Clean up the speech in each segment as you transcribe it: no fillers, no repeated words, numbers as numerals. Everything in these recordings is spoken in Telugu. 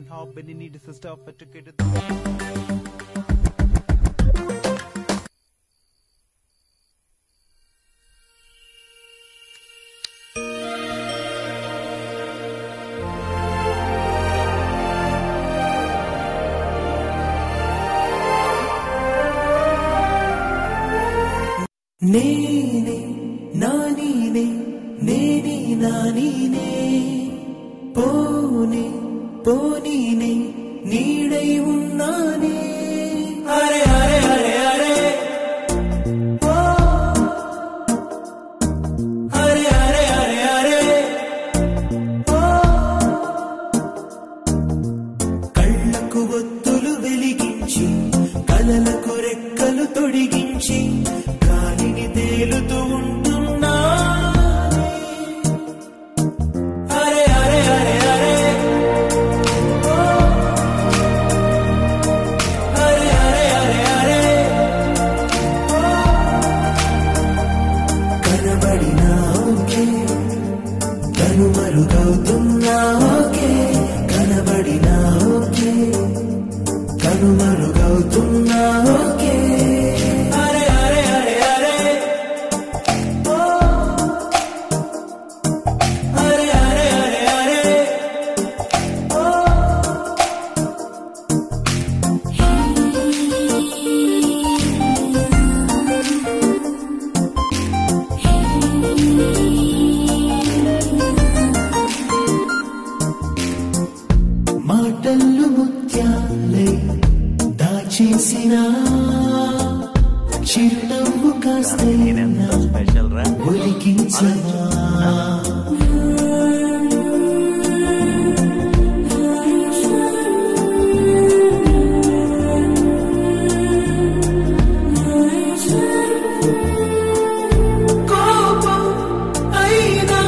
how many need a sister of educated. నేనే నానీనే నేనే నానీనే పోనే పోనీనే నీడై ఉన్నానే అరే అరే అరే అరే ఓ అరే అరే అరే అరే ఓ కళ్ళకు ఒత్తులు వెలిగించి కలలకు రెక్కలు తొడిగించి గాలిని తేలుతూ ఉంటున్నా అరే అరే అరే అరే అరే అరే అరే అరే కనబడినా ఓకే కనుమరుగవుతున్నా ఓకే కనబడినా ఓకే కనుమరుగవుతున్నా ఓకే అరే అరే అరే అరే ఓ అరే అరే అరే అరే ఓ మాటలు ముత్యాలై దాచేసిన చిరునవ్వు కాస్తైనా ఒలికించవా కోపం అయినా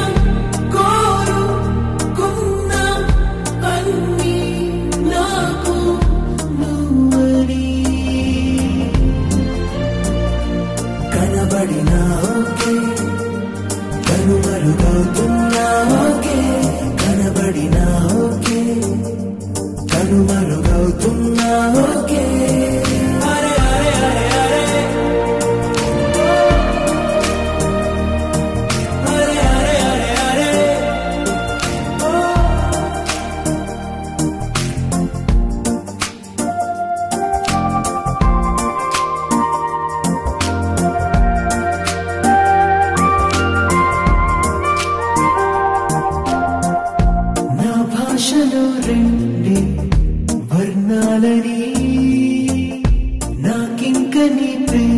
కోరుకున్నా అన్నీ నాకు నువ్వని కనబడినా ఓకే కనుమరుగవుతున్నా ఓకే కనబడినా ఓకే కనుమరుగవుతున్నా ఓకే అరే అరే అరే అరే అరే అరే అరే అరే ఓ నా భాషలో రెండే వర్ణాలని నాకింక నీ ప్రేమ